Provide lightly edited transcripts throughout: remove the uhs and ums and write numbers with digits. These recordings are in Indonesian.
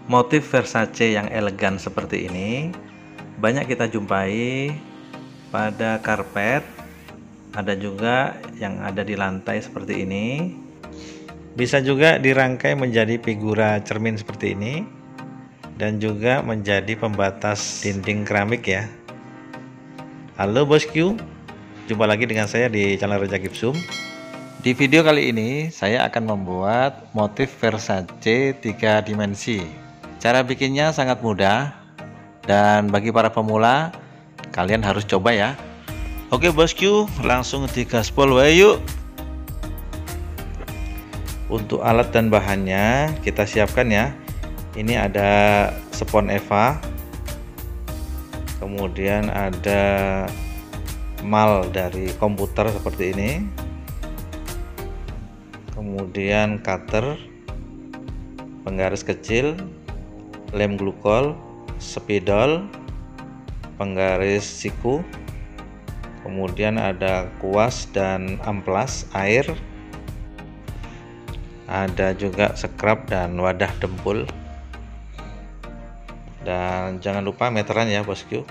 Motif Versace yang elegan seperti ini banyak kita jumpai pada karpet, ada juga yang ada di lantai seperti ini. Bisa juga dirangkai menjadi figura cermin seperti ini dan juga menjadi pembatas dinding keramik ya. Halo bosku, jumpa lagi dengan saya di channel Reza Gipsum. Di video kali ini saya akan membuat motif Versace 3 dimensi. Cara bikinnya sangat mudah dan bagi para pemula kalian harus coba ya. Oke bosku, langsung digaspol wae yuk. Untuk alat dan bahannya kita siapkan ya. Ini ada spons Eva, kemudian ada mal dari komputer seperti ini, kemudian cutter, penggaris kecil, lem glukol, spidol, penggaris siku, kemudian ada kuas dan amplas air, ada juga scrub dan wadah dempul, dan jangan lupa meteran ya bosku.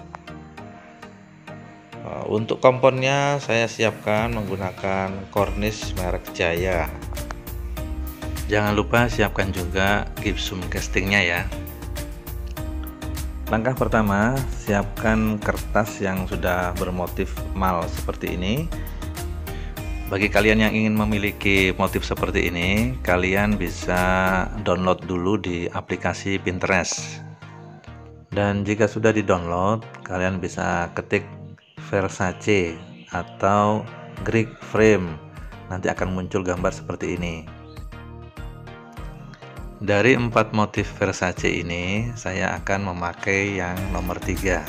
Untuk komponnya saya siapkan menggunakan kornis merek Jaya. Jangan lupa siapkan juga gipsum castingnya ya. Langkah pertama, siapkan kertas yang sudah bermotif mal seperti ini. Bagi kalian yang ingin memiliki motif seperti ini, kalian bisa download dulu di aplikasi Pinterest. Dan jika sudah di-download, kalian bisa ketik Versace atau Greek frame. Nanti akan muncul gambar seperti ini. Dari 4 motif Versace ini, saya akan memakai yang nomor 3.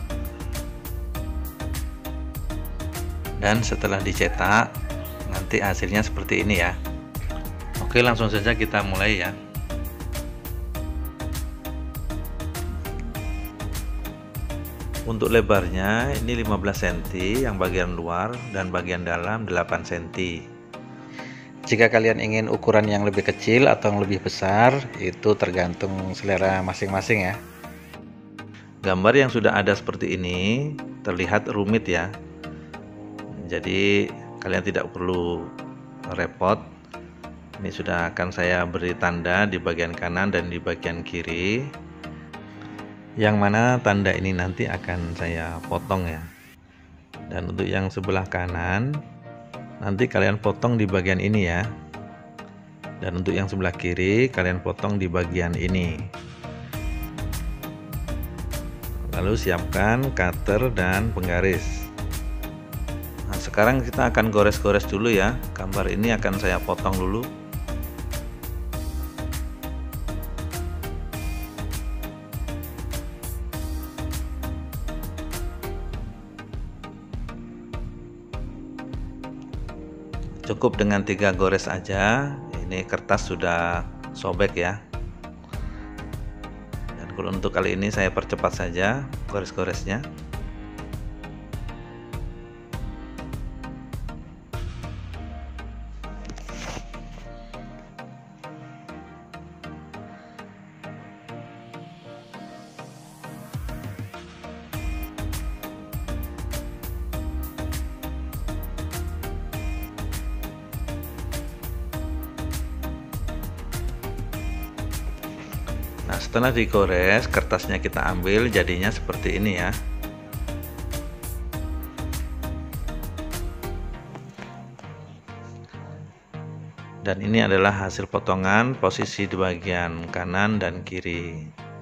Dan setelah dicetak, nanti hasilnya seperti ini ya. Oke, langsung saja kita mulai ya. Untuk lebarnya ini 15 cm yang bagian luar dan bagian dalam 8 cm. Jika kalian ingin ukuran yang lebih kecil atau yang lebih besar, itu tergantung selera masing-masing ya. Gambar yang sudah ada seperti ini terlihat rumit ya. Jadi kalian tidak perlu repot. Ini sudah akan saya beri tanda di bagian kanan dan di bagian kiri. Yang mana tanda ini nanti akan saya potong ya. Dan untuk yang sebelah kanan nanti kalian potong di bagian ini ya, dan untuk yang sebelah kiri kalian potong di bagian ini. Lalu siapkan cutter dan penggaris. Nah, sekarang kita akan gores-gores dulu ya. Gambar ini akan saya potong dulu. Cukup dengan 3 gores aja. Ini kertas sudah sobek ya. Dan kalau untuk kali ini saya percepat saja gores-goresnya. Nah, setelah digores, kertasnya kita ambil, jadinya seperti ini ya. Dan ini adalah hasil potongan posisi di bagian kanan dan kiri.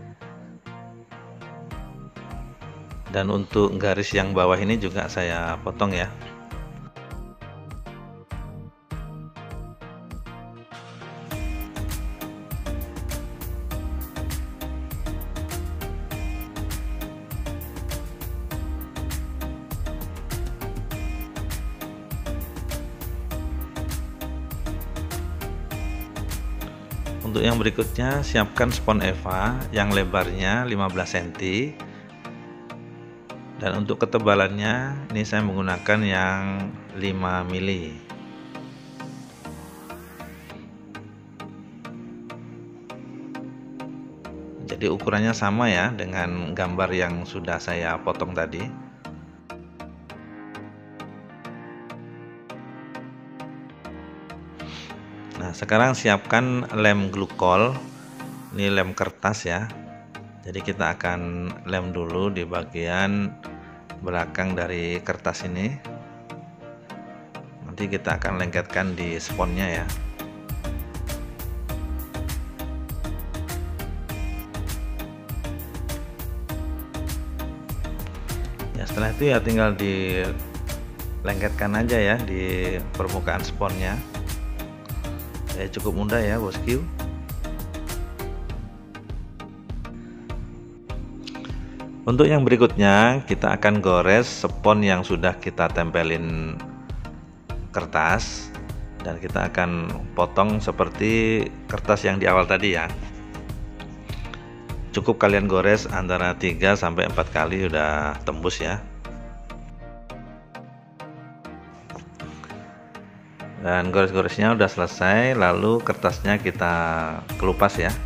Dan untuk garis yang bawah ini juga saya potong ya. Untuk yang berikutnya, siapkan spons Eva yang lebarnya 15 cm. Dan untuk ketebalannya, ini saya menggunakan yang 5 mili. Jadi ukurannya sama ya dengan gambar yang sudah saya potong tadi. Nah, sekarang siapkan lem glukol. Ini lem kertas ya. Jadi kita akan lem dulu di bagian belakang dari kertas ini. Nanti kita akan lengketkan di sponnya ya. Setelah itu ya tinggal dilengketkan aja ya di permukaan sponnya. Ya, cukup mudah ya bosku. Untuk yang berikutnya kita akan gores spon yang sudah kita tempelin kertas, dan kita akan potong seperti kertas yang di awal tadi ya. Cukup kalian gores antara 3 sampai 4 kali udah tembus ya. Dan gores-goresnya udah selesai, lalu kertasnya kita kelupas ya.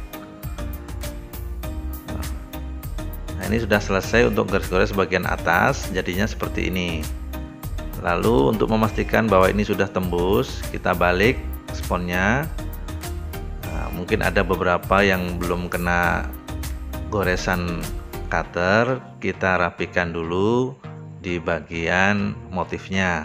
Nah, ini sudah selesai untuk gores-gores bagian atas, jadinya seperti ini. Lalu untuk memastikan bahwa ini sudah tembus, kita balik sponnya. Nah, mungkin ada beberapa yang belum kena goresan cutter, kita rapikan dulu di bagian motifnya.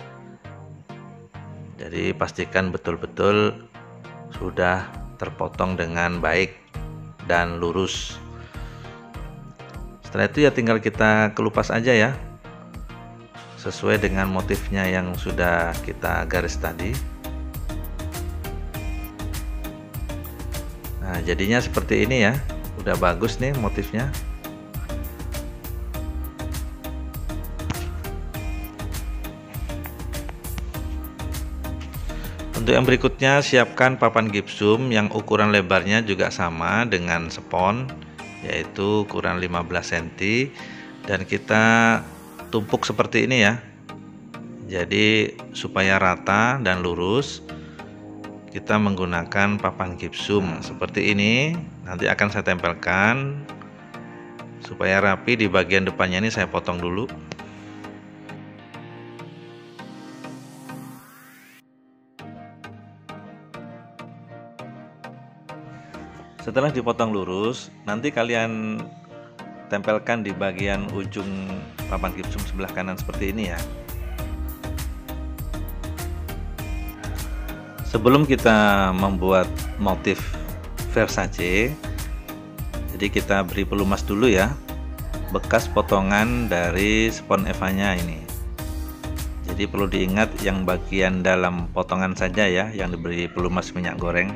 Jadi pastikan betul-betul sudah terpotong dengan baik dan lurus. Setelah itu ya tinggal kita kelupas aja ya, sesuai dengan motifnya yang sudah kita garis tadi. Nah, jadinya seperti ini ya. Udah bagus nih motifnya. Untuk yang berikutnya siapkan papan gipsum yang ukuran lebarnya juga sama dengan spon, yaitu ukuran 15 cm, dan kita tumpuk seperti ini ya. Jadi supaya rata dan lurus, kita menggunakan papan gipsum seperti ini. Nanti akan saya tempelkan supaya rapi. Di bagian depannya ini saya potong dulu. Setelah dipotong lurus, nanti kalian tempelkan di bagian ujung papan gipsum sebelah kanan seperti ini ya. Sebelum kita membuat motif Versace, jadi kita beri pelumas dulu ya bekas potongan dari spon Eva-nya ini. Jadi perlu diingat yang bagian dalam potongan saja ya yang diberi pelumas minyak goreng.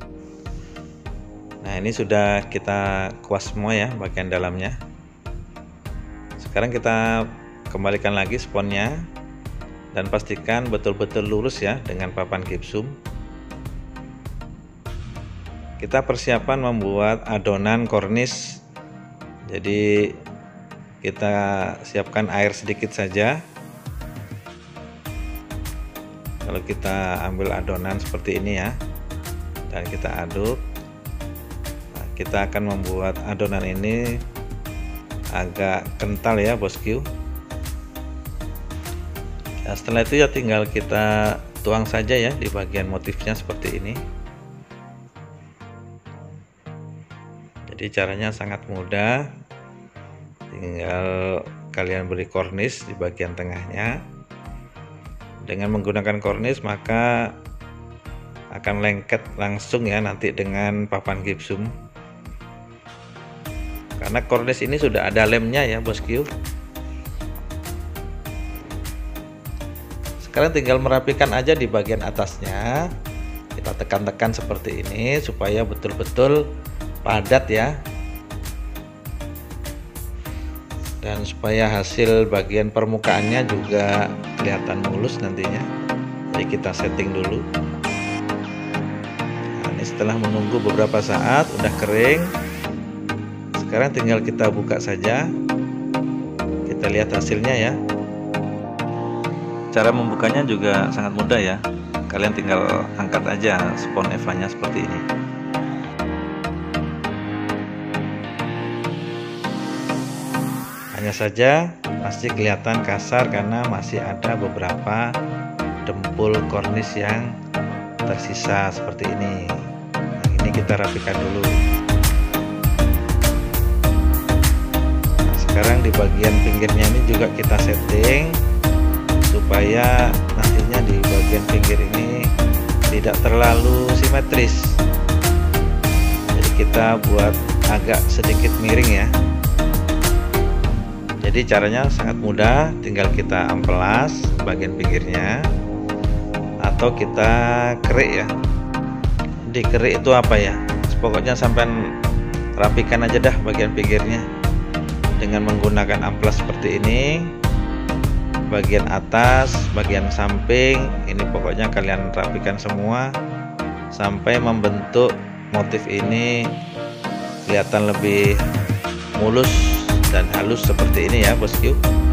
Nah, ini sudah kita kuas semua ya bagian dalamnya. Sekarang kita kembalikan lagi sponnya dan pastikan betul-betul lurus ya dengan papan gipsum. Kita persiapan membuat adonan kornis. Jadi kita siapkan air sedikit saja. Kalau kita ambil adonan seperti ini ya, dan kita aduk. Nah, kita akan membuat adonan ini agak kental ya bosku. Nah, setelah itu ya tinggal kita tuang saja ya di bagian motifnya seperti ini. Jadi caranya sangat mudah, tinggal kalian beri kornis di bagian tengahnya. Dengan menggunakan kornis maka akan lengket langsung ya nanti dengan papan gipsum. Karena kornis ini sudah ada lemnya ya bosku. Sekarang tinggal merapikan aja di bagian atasnya. Kita tekan-tekan seperti ini supaya betul-betul padat ya, dan supaya hasil bagian permukaannya juga kelihatan mulus nantinya. Jadi kita setting dulu. Nah, ini setelah menunggu beberapa saat udah kering, sekarang tinggal kita buka saja, kita lihat hasilnya ya. Cara membukanya juga sangat mudah ya, kalian tinggal angkat aja spon Eva-nya seperti ini. hanya saja masih kelihatan kasar karena masih ada beberapa dempul kornis yang tersisa seperti ini. Nah, ini kita rapikan dulu. Nah, sekarang di bagian pinggirnya ini juga kita setting supaya nantinya di bagian pinggir ini tidak terlalu simetris. Jadi kita buat agak sedikit miring ya. Jadi caranya sangat mudah, tinggal kita amplas bagian pinggirnya atau kita kerik ya. Di kerik itu apa ya? Pokoknya sampai rapikan aja dah bagian pinggirnya dengan menggunakan amplas seperti ini. Bagian atas, bagian samping, ini pokoknya kalian rapikan semua sampai membentuk motif ini kelihatan lebih mulus dan halus seperti ini ya bosku.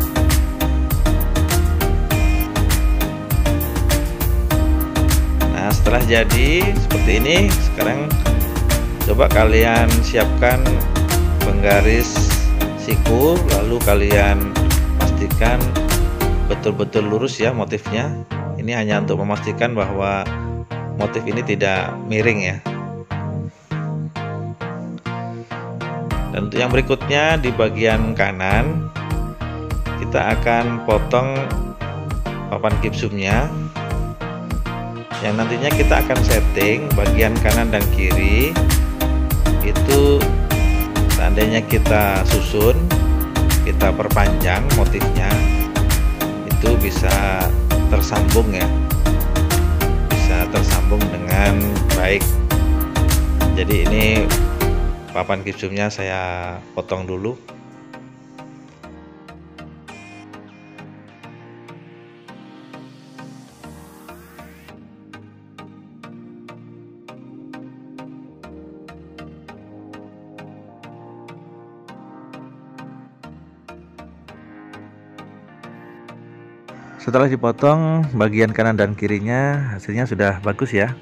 Nah, setelah jadi seperti ini, sekarang coba kalian siapkan penggaris siku, lalu kalian pastikan betul-betul lurus ya motifnya. Ini hanya untuk memastikan bahwa motif ini tidak miring ya. Dan untuk yang berikutnya di bagian kanan kita akan potong papan gipsumnya, yang nantinya kita akan setting bagian kanan dan kiri itu seandainya kita susun, kita perpanjang motifnya itu bisa tersambung ya, bisa tersambung dengan baik. Jadi ini papan gipsumnya saya potong dulu. Setelah dipotong bagian kanan dan kirinya, hasilnya sudah bagus ya.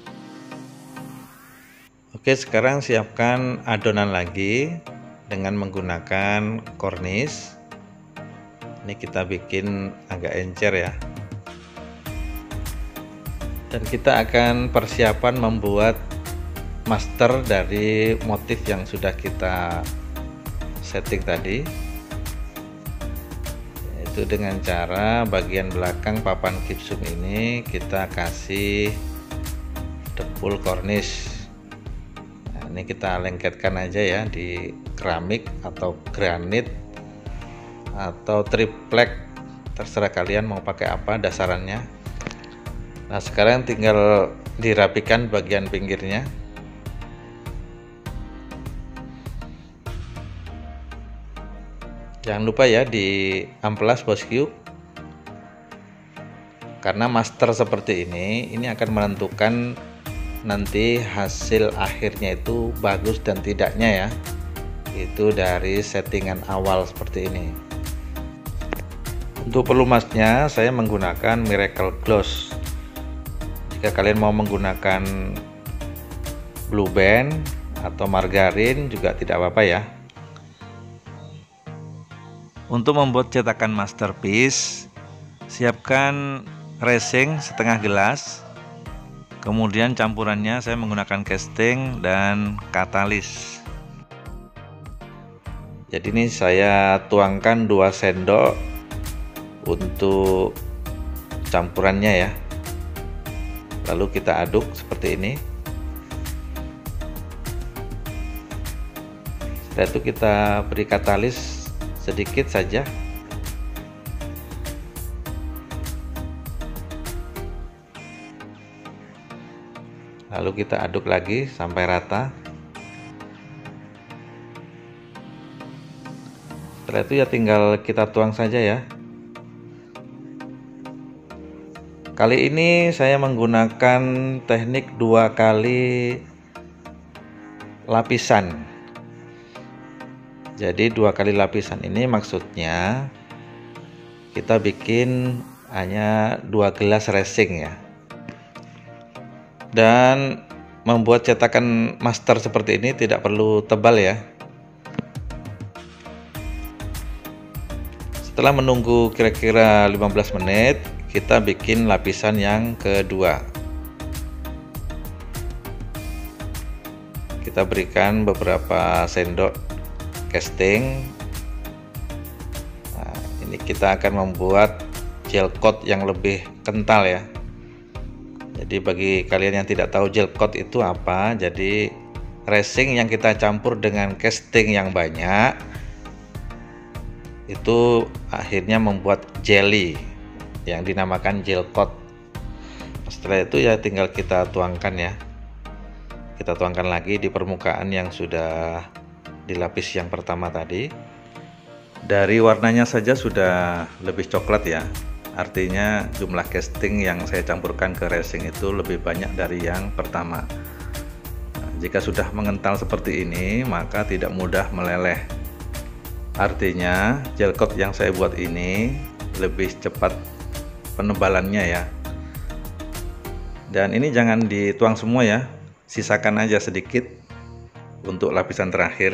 Oke, sekarang siapkan adonan lagi dengan menggunakan kornis. Ini kita bikin agak encer ya. Dan kita akan persiapan membuat master dari motif yang sudah kita setting tadi, yaitu dengan cara bagian belakang papan gipsum ini kita kasih dempul kornis. Ini kita lengketkan aja ya di keramik atau granit atau triplek, terserah kalian mau pakai apa dasarannya. Nah, sekarang tinggal dirapikan bagian pinggirnya. Jangan lupa ya di amplas bosku, karena master seperti ini akan menentukan nanti hasil akhirnya itu bagus dan tidaknya ya, itu dari settingan awal seperti ini. Untuk pelumasnya saya menggunakan Miracle Gloss. Jika kalian mau menggunakan Blue Band atau margarin juga tidak apa-apa ya. Untuk membuat cetakan masterpiece, siapkan resin setengah gelas. Kemudian campurannya saya menggunakan casting dan katalis. Jadi ini saya tuangkan 2 sendok untuk campurannya ya. Lalu kita aduk seperti ini. Setelah itu kita beri katalis sedikit saja. Lalu kita aduk lagi sampai rata. Setelah itu ya tinggal kita tuang saja ya. Kali ini saya menggunakan teknik 2 kali lapisan. Jadi 2 kali lapisan ini maksudnya kita bikin hanya 2 gelas resin ya. Dan membuat cetakan master seperti ini tidak perlu tebal ya. Setelah menunggu kira-kira 15 menit, kita bikin lapisan yang kedua. Kita berikan beberapa sendok casting. Nah, ini kita akan membuat gel coat yang lebih kental ya. Jadi bagi kalian yang tidak tahu gel coat itu apa, jadi resin yang kita campur dengan casting yang banyak itu akhirnya membuat jelly yang dinamakan gel coat. Setelah itu ya tinggal kita tuangkan ya. Kita tuangkan lagi di permukaan yang sudah dilapis yang pertama tadi. Dari warnanya saja sudah lebih coklat ya. Artinya jumlah casting yang saya campurkan ke resin itu lebih banyak dari yang pertama. Nah, jika sudah mengental seperti ini, maka tidak mudah meleleh. Artinya gel coat yang saya buat ini lebih cepat penebalannya ya. Dan ini jangan dituang semua ya, sisakan aja sedikit untuk lapisan terakhir.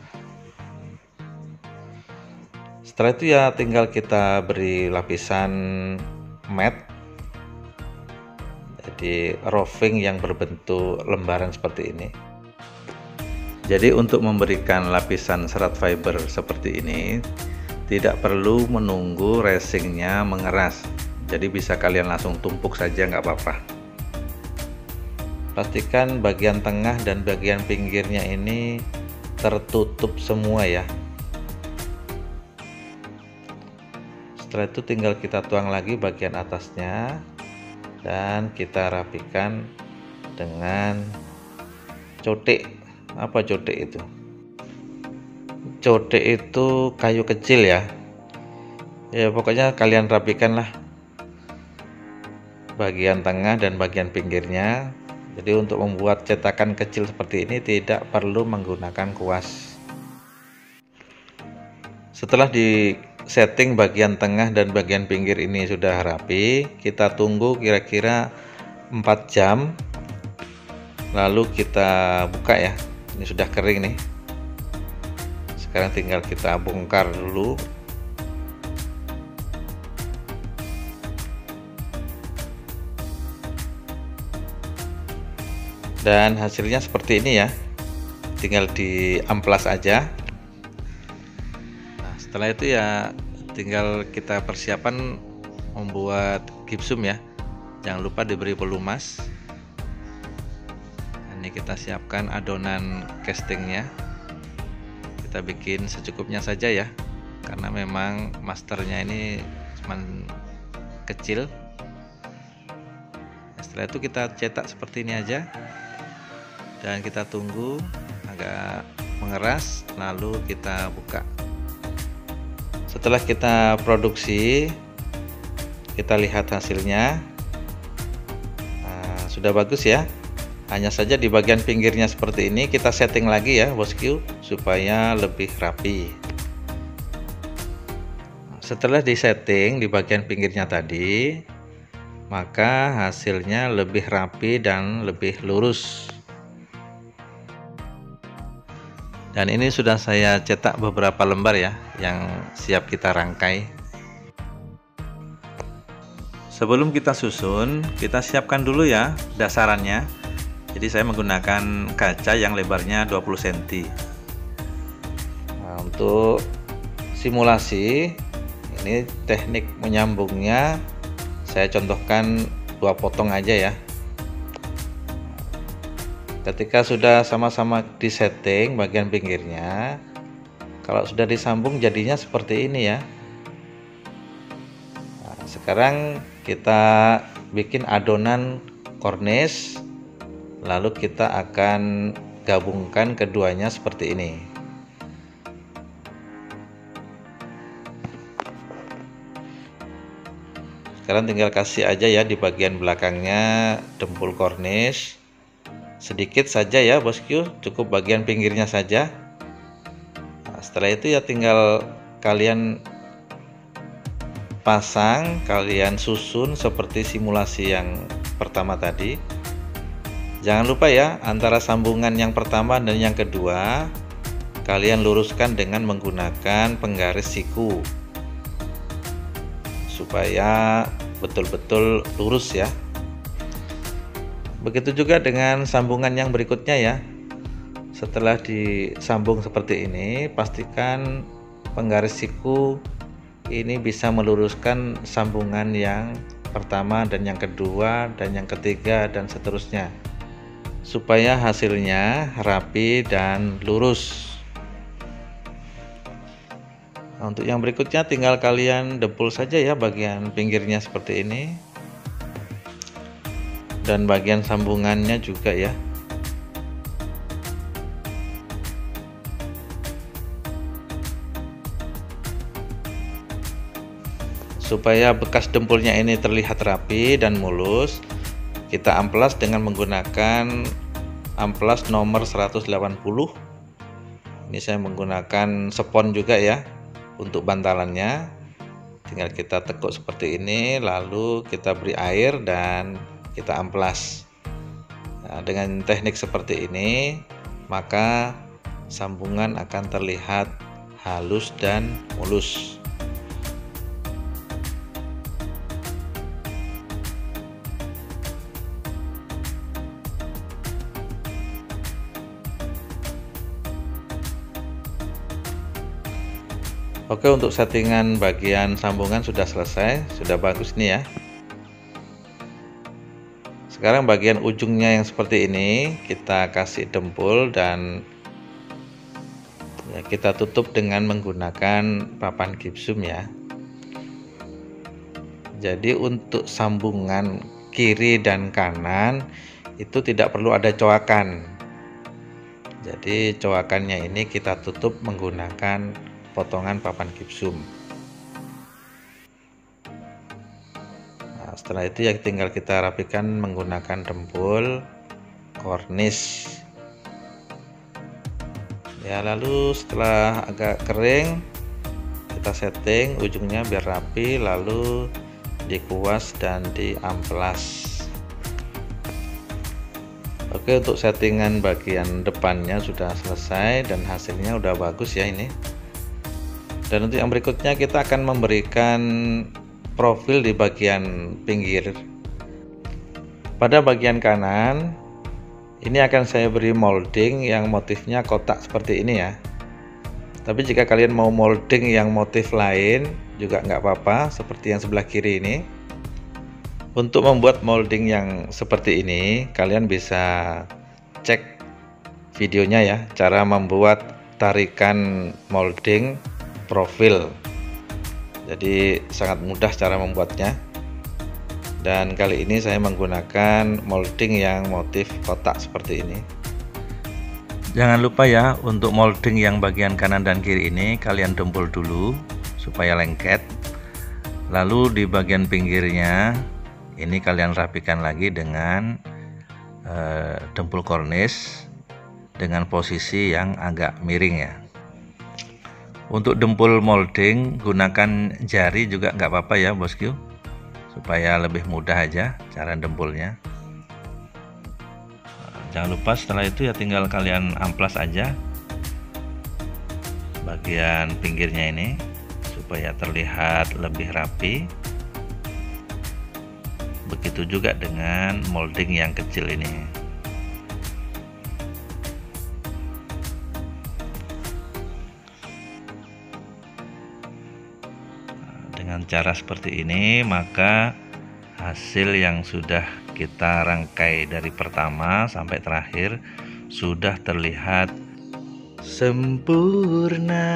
Setelah itu ya tinggal kita beri lapisan matte, jadi roving yang berbentuk lembaran seperti ini. Jadi untuk memberikan lapisan serat fiber seperti ini tidak perlu menunggu resinnya mengeras, jadi bisa kalian langsung tumpuk saja nggak apa-apa. Pastikan bagian tengah dan bagian pinggirnya ini tertutup semua ya. Setelah itu tinggal kita tuang lagi bagian atasnya dan kita rapikan dengan cotek. Apa cotek itu? Cotek itu kayu kecil ya. Ya pokoknya kalian rapikan lah bagian tengah dan bagian pinggirnya. Jadi untuk membuat cetakan kecil seperti ini tidak perlu menggunakan kuas. Setelah di setting bagian tengah dan bagian pinggir ini sudah rapi, kita tunggu kira-kira 4 jam. Lalu kita buka ya. Ini sudah kering nih. Sekarang tinggal kita bongkar dulu. Dan hasilnya seperti ini ya. Tinggal diamplas aja. Nah, setelah itu ya tinggal kita persiapan membuat gipsum ya. Jangan lupa diberi pelumas. Ini kita siapkan adonan castingnya. Kita bikin secukupnya saja ya, karena memang masternya ini cuman kecil. Setelah itu kita cetak seperti ini aja dan kita tunggu agak mengeras, lalu kita buka. Setelah kita produksi, kita lihat hasilnya. Nah, sudah bagus ya. Hanya saja di bagian pinggirnya seperti ini kita setting lagi ya bosku supaya lebih rapi. Setelah disetting di bagian pinggirnya tadi, maka hasilnya lebih rapi dan lebih lurus. Dan ini sudah saya cetak beberapa lembar ya yang siap kita rangkai. Sebelum kita susun, kita siapkan dulu ya dasarannya. Jadi saya menggunakan kaca yang lebarnya 20 cm. Nah, untuk simulasi ini teknik menyambungnya saya contohkan 2 potong aja ya. Ketika sudah sama-sama disetting bagian pinggirnya, kalau sudah disambung jadinya seperti ini ya. Nah, sekarang kita bikin adonan cornice. Lalu kita akan gabungkan keduanya seperti ini. Sekarang tinggal kasih aja ya di bagian belakangnya dempul cornice. Sedikit saja ya bosku, cukup bagian pinggirnya saja. Nah, setelah itu ya tinggal kalian pasang, kalian susun seperti simulasi yang pertama tadi. Jangan lupa ya, antara sambungan yang pertama dan yang kedua kalian luruskan dengan menggunakan penggaris siku. supaya betul-betul lurus ya. Begitu juga dengan sambungan yang berikutnya ya. Setelah disambung seperti ini, pastikan penggaris siku ini bisa meluruskan sambungan yang pertama dan yang kedua dan yang ketiga dan seterusnya, supaya hasilnya rapi dan lurus. Nah, untuk yang berikutnya tinggal kalian dempul saja ya bagian pinggirnya seperti ini, dan bagian sambungannya juga ya. Supaya bekas dempulnya ini terlihat rapi dan mulus, kita amplas dengan menggunakan amplas nomor 180. Ini saya menggunakan spons juga ya untuk bantalannya. Tinggal kita tekuk seperti ini, lalu kita beri air dan kita amplas. Nah, dengan teknik seperti ini, maka sambungan akan terlihat halus dan mulus. Oke, untuk settingan bagian sambungan sudah selesai, sudah bagus nih ya. Sekarang bagian ujungnya yang seperti ini kita kasih dempul dan ya, kita tutup dengan menggunakan papan gipsum ya. Jadi untuk sambungan kiri dan kanan itu tidak perlu ada coakan. Jadi coakannya ini kita tutup menggunakan potongan papan gipsum. Nah, setelah itu ya tinggal kita rapikan menggunakan dempul, kornis. Ya, lalu setelah agak kering kita setting ujungnya biar rapi, lalu dikuas dan diamplas. Oke, untuk settingan bagian depannya sudah selesai dan hasilnya udah bagus ya ini. Dan untuk yang berikutnya kita akan memberikan profil di bagian pinggir. Pada bagian kanan ini akan saya beri molding yang motifnya kotak seperti ini ya. Tapi jika kalian mau molding yang motif lain juga nggak apa-apa, seperti yang sebelah kiri ini. Untuk membuat molding yang seperti ini, kalian bisa cek videonya ya, cara membuat tarikan molding profil. Jadi sangat mudah cara membuatnya. Dan kali ini saya menggunakan molding yang motif kotak seperti ini. Jangan lupa ya, untuk molding yang bagian kanan dan kiri ini kalian dempul dulu supaya lengket. Lalu di bagian pinggirnya ini kalian rapikan lagi dengan dempul kornis dengan posisi yang agak miring ya. Untuk dempul molding gunakan jari juga nggak apa-apa ya bosku, supaya lebih mudah aja cara dempulnya. Jangan lupa setelah itu ya tinggal kalian amplas aja bagian pinggirnya ini supaya terlihat lebih rapi. Begitu juga dengan molding yang kecil ini. Dengan cara seperti ini maka hasil yang sudah kita rangkai dari pertama sampai terakhir sudah terlihat sempurna.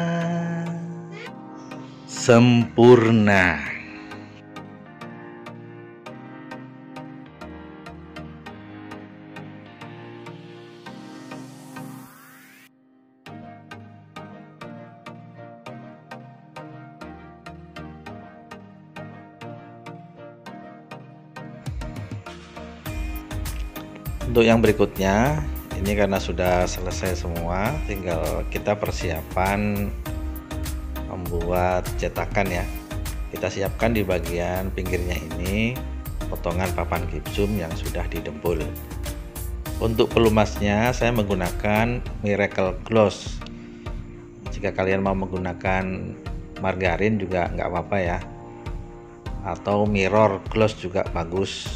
Untuk yang berikutnya ini karena sudah selesai semua, tinggal kita persiapan membuat cetakan ya. Kita siapkan di bagian pinggirnya ini potongan papan gipsum yang sudah didempul. Untuk pelumasnya saya menggunakan Miracle Gloss. Jika kalian mau menggunakan margarin juga nggak apa-apa ya. atau mirror gloss juga bagus.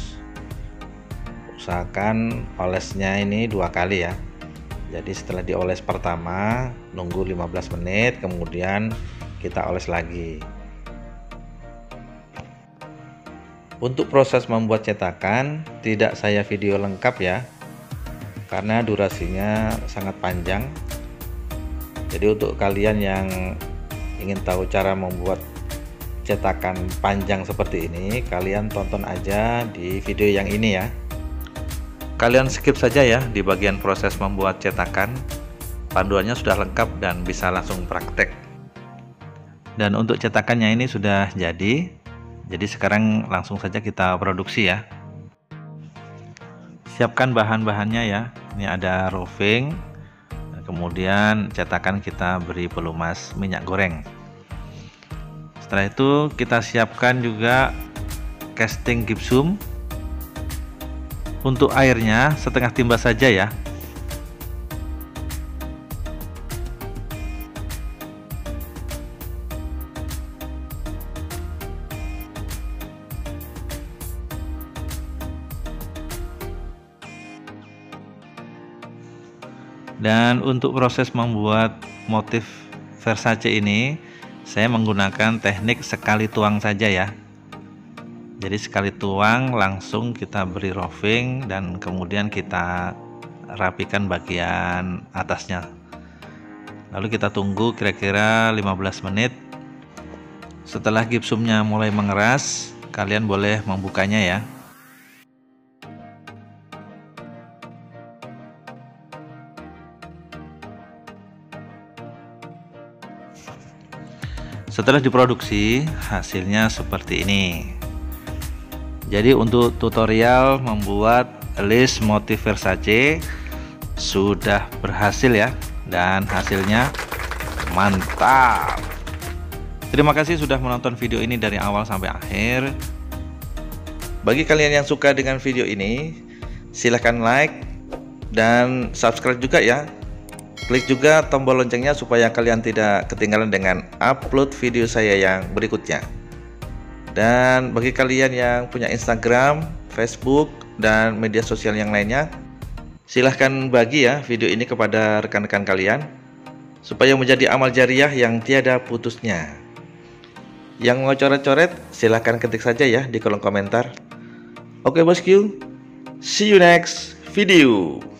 Usahakan olesnya ini 2 kali ya. Jadi setelah dioles pertama nunggu 15 menit, kemudian kita oles lagi. Untuk proses membuat cetakan tidak saya video lengkap ya, karena durasinya sangat panjang. Jadi untuk kalian yang ingin tahu cara membuat cetakan panjang seperti ini, kalian tonton aja di video yang ini ya. Kalian skip saja ya di bagian proses membuat cetakan. Panduannya sudah lengkap dan bisa langsung praktek. Dan untuk cetakannya ini sudah jadi. Jadi sekarang langsung saja kita produksi ya. Siapkan bahan-bahannya ya. Ini ada roving. Kemudian cetakan kita beri pelumas minyak goreng. Setelah itu kita siapkan juga casting gipsum. Untuk airnya setengah timba saja ya. Dan untuk proses membuat motif Versace ini, saya menggunakan teknik sekali tuang saja ya. Jadi sekali tuang langsung kita beri roving dan kemudian kita rapikan bagian atasnya. Lalu kita tunggu kira-kira 15 menit. Setelah gipsumnya mulai mengeras, kalian boleh membukanya ya. Setelah diproduksi, hasilnya seperti ini. Jadi untuk tutorial membuat list motif Versace sudah berhasil ya, dan hasilnya mantap. Terima kasih sudah menonton video ini dari awal sampai akhir. Bagi kalian yang suka dengan video ini, silahkan like dan subscribe juga ya. Klik juga tombol loncengnya supaya kalian tidak ketinggalan dengan upload video saya yang berikutnya. Dan bagi kalian yang punya Instagram, Facebook, dan media sosial yang lainnya, silahkan bagi ya video ini kepada rekan-rekan kalian supaya menjadi amal jariah yang tiada putusnya. Yang mau coret-coret silahkan ketik saja ya di kolom komentar. Oke bosku, see you next video.